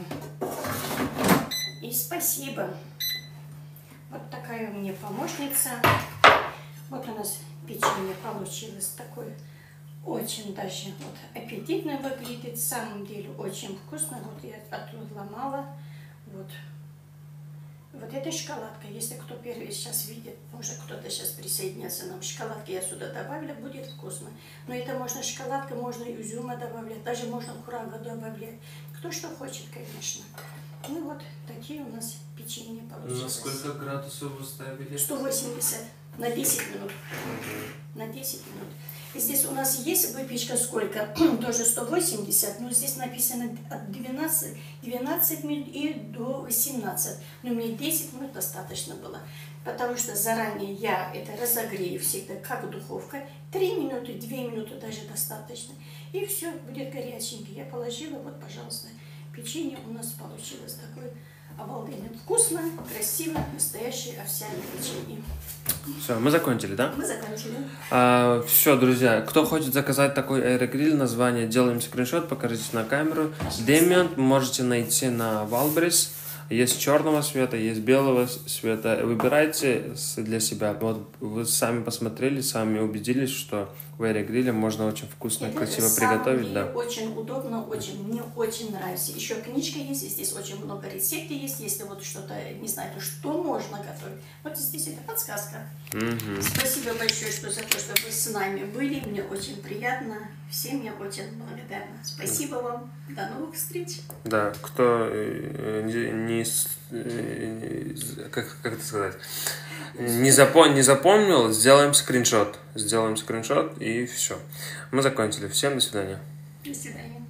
И спасибо. Вот такая у меня помощница. Вот у нас печенье получилось такое. Очень даже вот аппетитно выглядит. В самом деле очень вкусно. Вот я отломала. Вот. Вот эта шоколадка, если кто первый сейчас видит, может кто-то сейчас присоединится нам. Шоколадки я сюда добавила, будет вкусно. Но это можно шоколадка, можно изюма добавлять, даже можно курага добавлять. Кто что хочет, конечно. Ну вот, такие у нас печенье получилось. На сколько градусов вы ставили? сто восемьдесят на десять минут. На десять минут. Здесь у нас есть выпечка сколько? Тоже сто восемьдесят, но здесь написано от двенадцати, двенадцати минут и до восемнадцати. Но мне десять минут достаточно было, потому что заранее я это разогрею всегда, как духовка. три минуты, две минуты даже достаточно. И все, будет горяченький. Я положила, вот, пожалуйста, печенье у нас получилось такое обалденно вкусно, красиво, настоящее овсяное печенье. Все, мы закончили, да? Мы закончили. А, все, друзья, кто хочет заказать такой аэрогриль, название, делаем скриншот, покажите на камеру. Демиант можете найти на Валбрис. Есть черного цвета, есть белого цвета. Выбирайте для себя. Вот вы сами посмотрели, сами убедились, что в аэрогриле можно очень вкусно, это красиво приготовить. Да. Очень удобно, очень, мне очень нравится. Еще книжка есть, здесь очень много рецептов есть. Если вот что-то, не знаете, что можно готовить. Вот здесь это подсказка. Угу. Спасибо большое, что за то, что вы с нами были. Мне очень приятно. Всем я очень благодарна. Спасибо вам. До новых встреч. Да, кто не не, с- э, как, как это сказать, не, запом, не запомнил, сделаем скриншот. Сделаем скриншот и все. Мы закончили. Всем до свидания. До свидания.